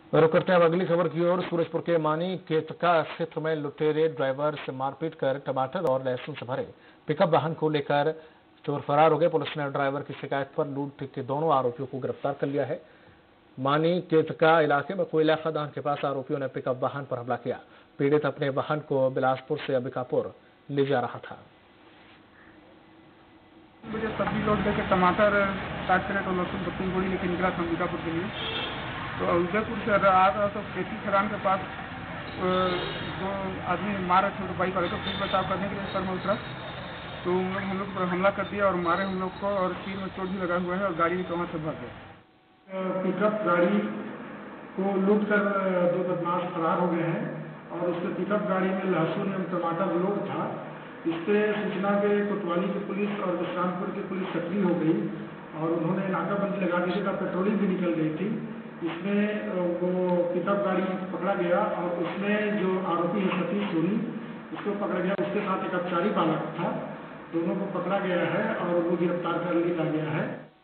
रुक करते हैं अब अगली खबर की ओर। सूरजपुर के मानी केतका क्षेत्र में लुटेरे ड्राइवर से मारपीट कर टमाटर और लहसुन से भरे पिकअप वाहन को लेकर चोर फरार हो गए। पुलिस ने ड्राइवर की शिकायत पर लूट के दोनों आरोपियों को गिरफ्तार कर लिया है। मानी केतका इलाके में कोयला खदान के पास आरोपियों ने पिकअप वाहन पर हमला किया। पीड़ित अपने वाहन को बिलासपुर से अंबिकापुर ले जा रहा था। मुझे सब्जी लोड लेकर टमाटर 60 कैरेट और लहसुन 32 बोरी लेकर निकला था अंबिकापुर के लिए। तो उदयपुर से आ रहा तो खेती खदान के पास दो आदमी मार रहे थे। तो बाइक वाले को पुलिस बचाव करने के लिए सर में उतरा तो हम लोग पर हमला कर दिया और मारे हम लोग को, और सिर में चोट भी लगा हुआ है और गाड़ी भी वहाँ से भाग गया। पिकअप गाड़ी को लूट कर दो बदमाश फरार हो गए हैं और उसके पिकअप गाड़ी में लहसुन एवं टमाटर लोड था। इससे सूचना पे कोतवाली की पुलिस और विश्रामपुर की पुलिस सक्रिय हो गई और उन्होंने नाकाबंदी लगा दी थी। पेट्रोलिंग भी निकल गई थी। इसमें वो पिकअप गाड़ी पकड़ा गया और उसमें जो आरोपी है सतीश सोनी, उसको पकड़ा गया। उसके साथ एक अपचारी बालक था, दोनों को पकड़ा गया है और वो गिरफ्तार कर लिया गया है।